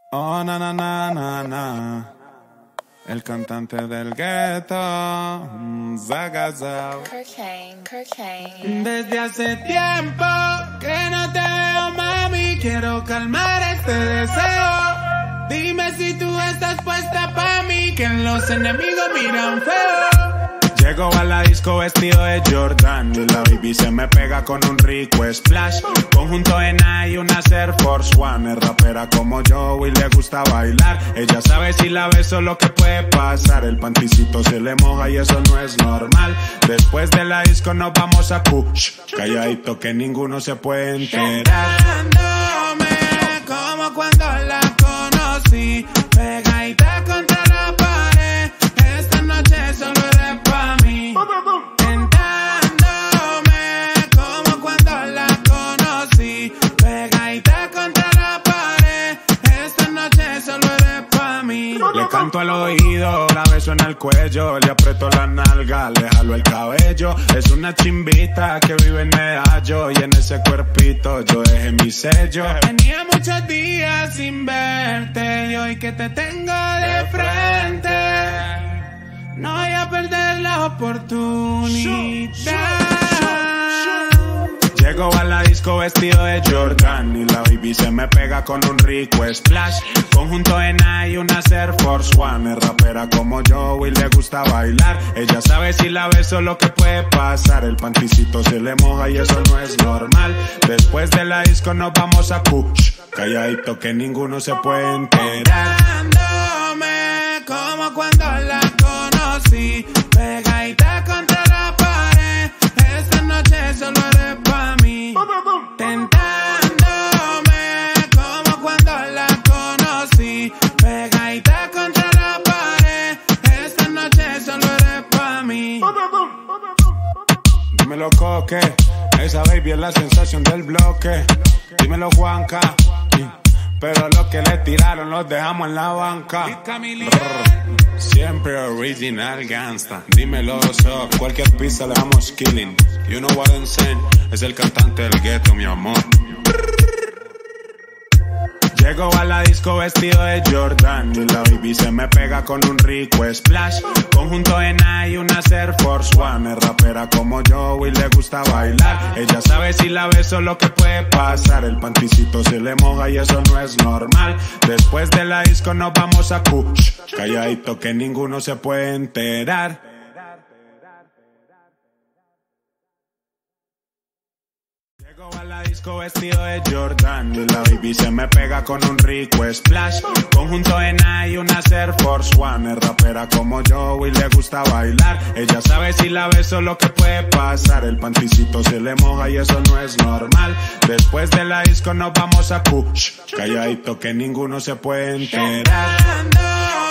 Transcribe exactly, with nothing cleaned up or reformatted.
Oh, na, na, na, na, na. El cantante del gueto, Zagazao. Cocaine, cocaine. Desde hace tiempo que no te veo, mami. Quiero calmar este deseo. Dime si tú estás puesta pa' mí, que los enemigos miran feo. Llego a la disco vestido de Jordan y la baby se me pega con un rico splash. Conjunto en A y una Air Force One. Es rapera como yo y le gusta bailar. Ella sabe si la beso lo que puede pasar. El panticito se le moja y eso no es normal. Después de la disco nos vamos a push. Calladito que ninguno se puede enterar. Como cuando la conocí, pegadita contra la pared. Esta noche solo eres pa' mí. Tentándome como cuando la conocí, pegadita contra la pared. Esta noche solo eres pa' mí. Le canto al oído, la beso en el cuello, le aprieto la nalga, le jalo el cabello. Es una chimbita que vive en Medallo y en ese cuerpito yo dejé mi sello. Tenía muchos días sin verte y hoy que te tengo de frente no voy a perder la oportunidad. Llego a la disco vestido de Jordan y la baby se me pega con un rico splash. Conjunto en A y una Air Force One. Es rapera como yo y le gusta bailar. Ella sabe si la beso lo que puede pasar. El panticito se le moja y eso no es normal. Después de la disco nos vamos a push. Calladito que ninguno se puede enterar. Dándome como cuando la conocí, pegadita contra la pared. Esta noche solo eres pa' mí. Tentándome como cuando la conocí, pegadita contra la pared. Esta noche solo eres pa' mí. Dímelo, Coque, esa baby es la sensación del bloque. Dímelo, Juanca, pero los que le tiraron los dejamos en la banca. Brr, siempre original gangsta. Dímelo, so, cualquier pista le damos killing. You know what I'm saying, es el cantante del gueto, mi amor. Llego a la disco vestido de Jordan y la baby se me pega con un rico splash. Conjunto en A y una Air Force One. Es rapera como yo y le gusta bailar. Ella sabe si la beso lo que puede pasar. El panticito se le moja y eso no es normal. Después de la disco nos vamos a push. Calladito que ninguno se puede enterar. Llego a la disco vestido de Jordan y la baby se me pega con un rico splash. Conjunto en A y una Air Force One. Es rapera como yo y le gusta bailar. Ella sabe si la beso lo que puede pasar. El panticito se le moja y eso no es normal. Después de la disco nos vamos a push. Calladito que ninguno se puede enterar.